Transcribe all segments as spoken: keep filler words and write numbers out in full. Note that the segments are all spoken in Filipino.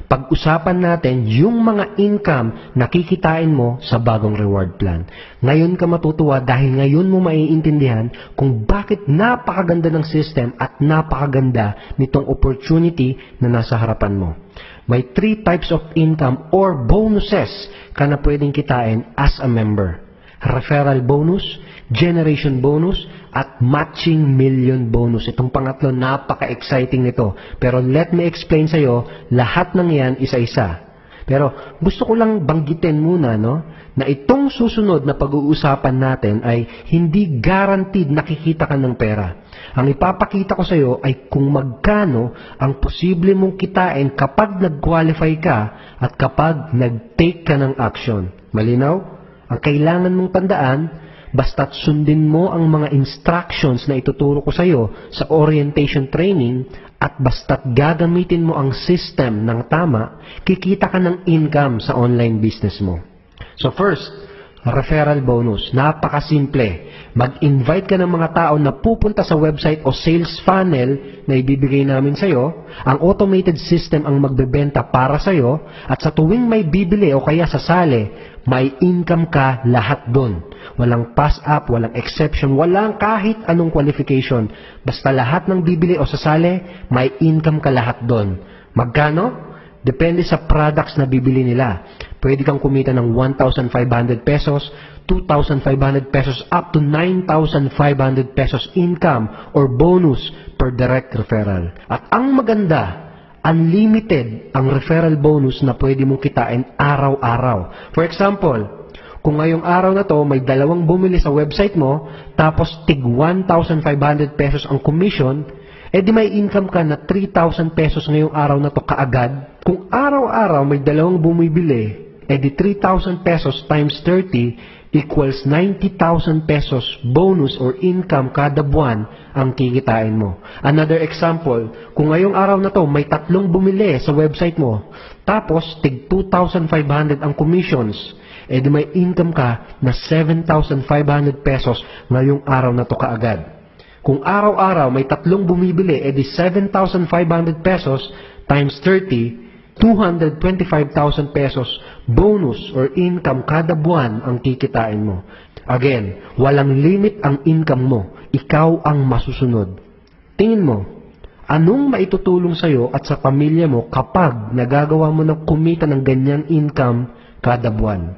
Pag-usapan natin yung mga income na kikitain mo sa bagong reward plan. Ngayon ka matutuwa dahil ngayon mo maiintindihan kung bakit napakaganda ng system at napakaganda nitong opportunity na nasa harapan mo. May three types of income or bonuses ka na pwedeng kitain as a member. Referral bonus, generation bonus, at matching million bonus. Itong pangatlo, napaka-exciting nito. Pero let me explain sa'yo, lahat ng yan isa-isa. Pero gusto ko lang banggitin muna, no, na itong susunod na pag-uusapan natin ay hindi guaranteed nakikita ka ng pera. Ang ipapakita ko sa'yo ay kung magkano ang posible mong kitain kapag nag-qualify ka at kapag nag-take ka ng action. Malinaw? Ang kailangan mong tandaan, basta't sundin mo ang mga instructions na ituturo ko sa iyo sa orientation training at basta't gagamitin mo ang system ng tama, kikita ka ng income sa online business mo. So first, referral bonus. Napakasimple. Mag-invite ka ng mga tao na pupunta sa website o sales funnel na ibibigay namin sa iyo. Ang automated system ang magbebenta para sa iyo at sa tuwing may bibili o kaya sasali, may income ka lahat doon. Walang pass-up, walang exception, walang kahit anong qualification. Basta lahat ng bibili o sasali, may income ka lahat doon. Magkano? Depende sa products na bibili nila. Pwede kang kumita ng one thousand five hundred pesos, two thousand five hundred pesos, up to nine thousand five hundred pesos income or bonus per direct referral. At ang maganda, unlimited ang referral bonus na pwede mong kitain araw-araw. For example, kung ngayong araw na to may dalawang bumili sa website mo, tapos tig one thousand five hundred pesos ang commission, eh di may income ka na three thousand pesos ngayong araw na to kaagad. Kung araw-araw may dalawang bumibili, eh di three thousand pesos times thirty equals ninety thousand pesos bonus or income kada buwan ang kikitain mo. Another example, kung ngayong araw na to may tatlong bumili sa website mo, tapos tig two thousand five hundred ang commissions, eh di may income ka na seven thousand five hundred pesos ngayong araw na to kaagad. Kung araw-araw may tatlong bumibili, eh di seven thousand five hundred pesos times thirty, two hundred twenty-five thousand pesos bonus or income kada buwan ang kikitain mo. Again, walang limit ang income mo. Ikaw ang masusunod. Tingin mo, anong maitutulong sa'yo at sa pamilya mo kapag nagagawa mo ng kumita ng ganyang income kada buwan?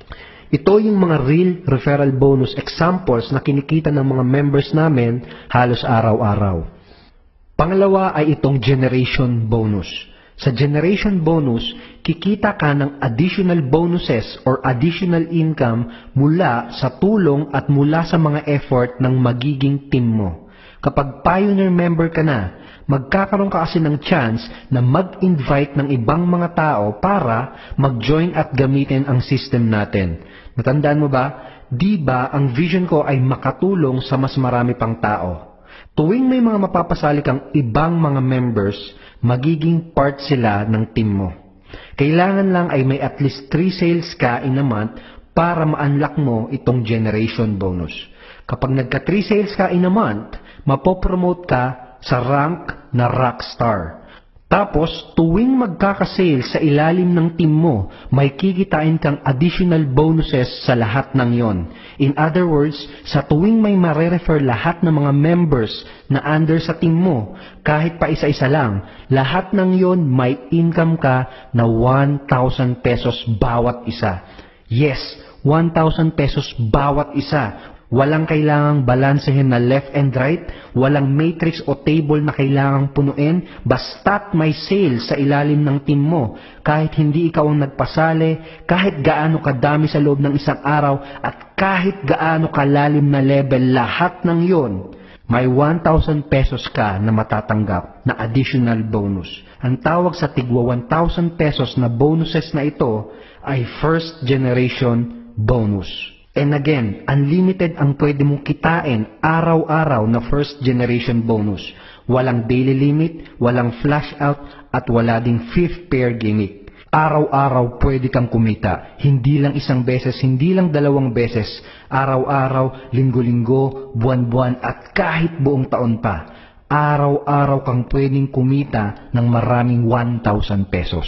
Ito yung mga real referral bonus examples na kinikita ng mga members namin halos araw-araw. Pangalawa ay itong generation bonus. Sa generation bonus, kikita ka ng additional bonuses or additional income mula sa tulong at mula sa mga effort ng magiging team mo. Kapag pioneer member ka na, magkakaroon ka kasi ng chance na mag-invite ng ibang mga tao para mag-join at gamitin ang system natin. Natandaan mo ba? Di ba ang vision ko ay makatulong sa mas marami pang tao? Tuwing may mga mapapasali kang ibang mga members, magiging part sila ng team mo. Kailangan lang ay may at least three sales ka in a month para ma-unlock mo itong generation bonus. Kapag nagka three sales ka in a month, mapopromote ka sa rank na rockstar. Tapos, tuwing magkakasale sa ilalim ng team mo, may kikitain kang additional bonuses sa lahat ng yon. In other words, sa tuwing may mare-refer lahat ng mga members na under sa team mo, kahit pa isa-isa lang, lahat ng yon may income ka na one thousand pesos bawat isa. Yes, one thousand pesos bawat isa. Walang kailangang balansehin na left and right, walang matrix o table na kailangang punuin, basta't may sales sa ilalim ng team mo. Kahit hindi ikaw ang nagpasali, kahit gaano kadami sa loob ng isang araw, at kahit gaano kalalim na level, lahat ng yon, may one thousand pesos ka na matatanggap na additional bonus. Ang tawag sa tigwa one thousand pesos na bonuses na ito ay first generation bonus. And again, unlimited ang pwede mong kitain araw-araw na first generation bonus. Walang daily limit, walang flash out, at wala ding fifth pair gimmick. Araw-araw pwede kang kumita. Hindi lang isang beses, hindi lang dalawang beses. Araw-araw, linggo-linggo, buwan-buwan, at kahit buong taon pa. Araw-araw kang pwedeng kumita ng maraming one thousand pesos.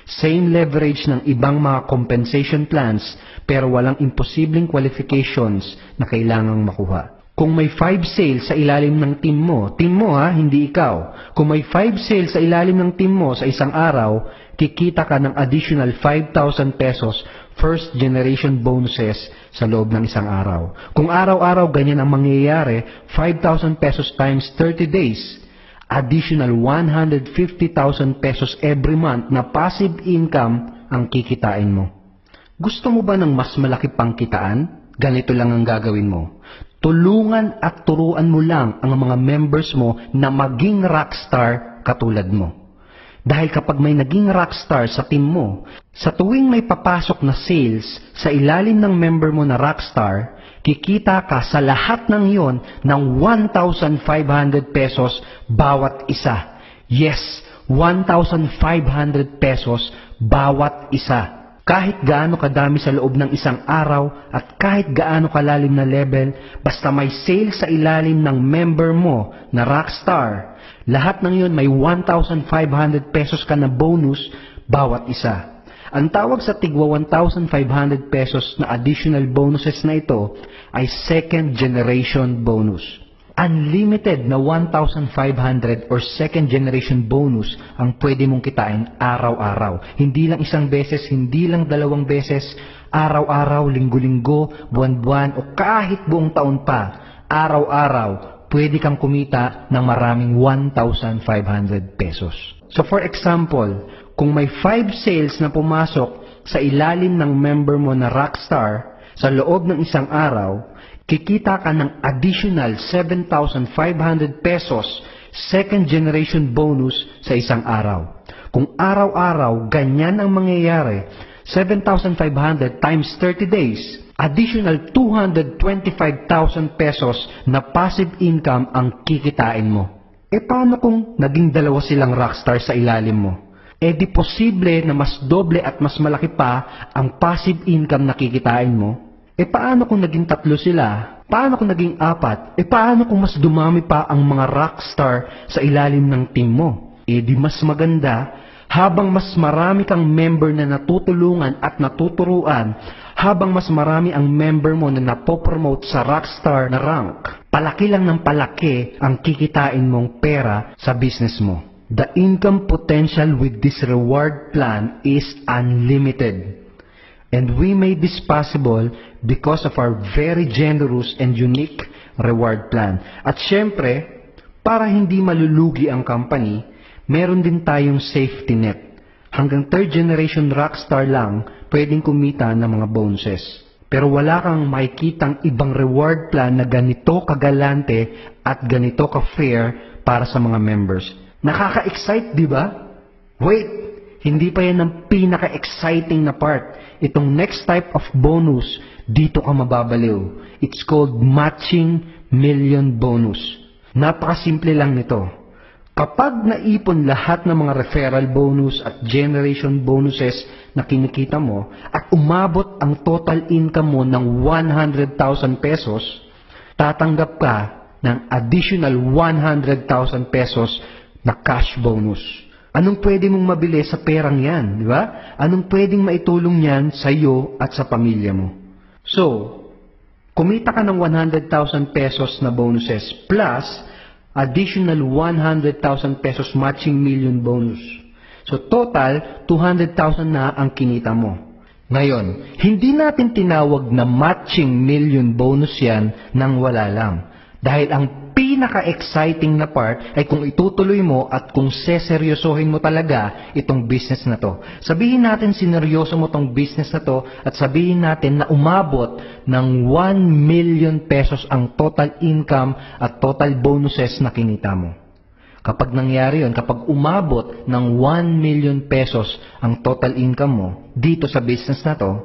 Same leverage ng ibang mga compensation plans pero walang imposibleng qualifications na kailangang makuha. Kung may five sales sa ilalim ng team mo, team mo ha, hindi ikaw. Kung may five sales sa ilalim ng team mo sa isang araw, kikita ka ng additional five thousand pesos first generation bonuses sa loob ng isang araw. Kung araw-araw ganyan ang mangyayari, five thousand pesos times thirty days, additional one hundred fifty thousand pesos every month na passive income ang kikitain mo. Gusto mo ba ng mas malaki pang kitaan? Ganito lang ang gagawin mo. Tulungan at turuan mo lang ang mga members mo na maging rockstar katulad mo. Dahil kapag may naging rockstar sa team mo, sa tuwing may papasok na sales sa ilalim ng member mo na rockstar, kikita ka sa lahat ng iyon ng one thousand five hundred pesos bawat isa. Yes, one thousand five hundred pesos bawat isa. Kahit gaano kadami sa loob ng isang araw at kahit gaano kalalim na level, basta may sale sa ilalim ng member mo na rockstar, lahat ng yun may one thousand five hundred pesos ka na bonus bawat isa. Ang tawag sa tigwa one thousand five hundred pesos na additional bonuses na ito ay second generation bonus. Unlimited na one thousand five hundred or second generation bonus ang pwede mong kitain araw-araw. Hindi lang isang beses, hindi lang dalawang beses, araw-araw, linggo-linggo, buwan-buwan o kahit buong taon pa, araw-araw, pwede kang kumita ng maraming one thousand five hundred pesos. So for example, kung may five sales na pumasok sa ilalim ng member mo na rockstar sa loob ng isang araw, kikita ka ng additional seven thousand five hundred pesos second generation bonus sa isang araw. Kung araw-araw ganyan ang mangyayari, seven thousand five hundred times thirty days, additional two hundred twenty-five thousand pesos na passive income ang kikitain mo. E paano kung naging dalawa silang rockstar sa ilalim mo? E di posible na mas doble at mas malaki pa ang passive income na kikitain mo? E paano kung naging tatlo sila? Paano kung naging apat? E paano kung mas dumami pa ang mga rockstar sa ilalim ng team mo? E di mas maganda, habang mas marami kang member na natutulungan at natuturuan, habang mas marami ang member mo na napopromote sa rockstar na rank, palaki lang ng palaki ang kikitain mong pera sa business mo. The income potential with this reward plan is unlimited. And we made this possible because of our very generous and unique reward plan. At syempre, para hindi malulugi ang company, meron din tayong safety net. Hanggang third generation rockstar lang pwedeng kumita ng mga bonuses. Pero wala kang makikitang ibang reward plan na ganito kagalante at ganito ka-fair para sa mga members. Nakaka-excite, di ba? Wait! Hindi pa yan ang pinaka-exciting na part. Itong next type of bonus, dito ka mababaliw. It's called matching million bonus. Napakasimple lang nito. Kapag naipon lahat ng mga referral bonus at generation bonuses na kinikita mo at umabot ang total income mo ng one hundred thousand pesos, tatanggap ka ng additional one hundred thousand pesos na cash bonus. Anong pwede mong mabili sa perang yan, di ba? Anong pwedeng maitulong yan sa iyo at sa pamilya mo? So, kumita ka ng one hundred thousand pesos na bonuses plus additional one hundred thousand pesos matching million bonus. So, total, two hundred thousand na ang kinita mo. Ngayon, hindi natin tinawag na matching million bonus yan nang wala lang. Dahil ang pinaka-exciting na part ay kung itutuloy mo at kung seseryosohin mo talaga itong business na to. Sabihin natin sineryoso mo tong business na to at sabihin natin na umabot ng one million pesos ang total income at total bonuses na kinita mo. Kapag nangyari yun, kapag umabot ng one million pesos ang total income mo dito sa business na to,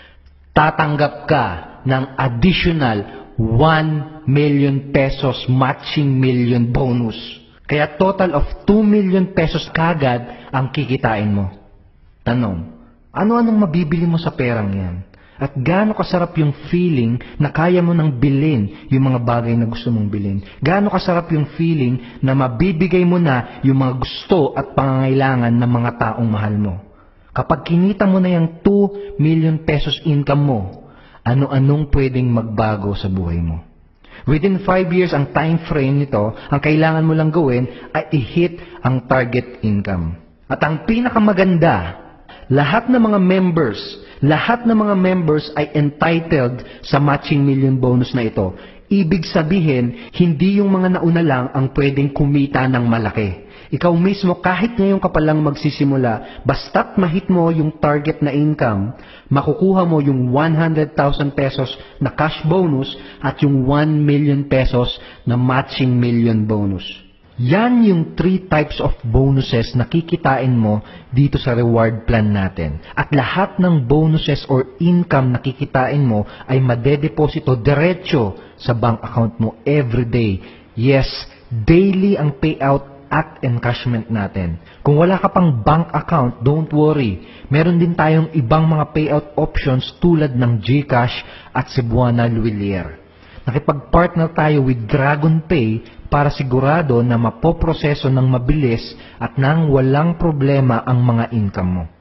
tatanggap ka ng additional one million pesos matching million bonus. Kaya total of two million pesos kagad ang kikitain mo. Tanong, ano-anong mabibili mo sa perang yan? At gaano kasarap yung feeling na kaya mo nang bilhin yung mga bagay na gusto mong bilhin? Gaano kasarap yung feeling na mabibigay mo na yung mga gusto at pangangailangan ng mga taong mahal mo? Kapag kinita mo na yung two million pesos income mo, ano-anong pwedeng magbago sa buhay mo? Within five years, ang time frame nito, ang kailangan mo lang gawin ay i-hit ang target income. At ang pinakamaganda, lahat ng mga members, lahat ng mga members ay entitled sa matching million bonus na ito. Ibig sabihin, hindi yung mga nauna lang ang pwedeng kumita ng malaki. Ikaw mismo, kahit ngayon ka pa lang magsisimula, basta't mahit mo yung target na income, makukuha mo yung one hundred thousand pesos na cash bonus at yung one million pesos na matching million bonus. Yan yung three types of bonuses na kikitain mo dito sa reward plan natin. At lahat ng bonuses or income na kikitain mo ay madedeposito diretso sa bank account mo every day. Yes, daily ang payout at encashment natin. Kung wala ka pang bank account, don't worry. Meron din tayong ibang mga payout options tulad ng GCash at Cebuana Luwilier. Nakipag-partner tayo with Dragon Pay para sigurado na mapoproseso ng mabilis at nang walang problema ang mga income mo.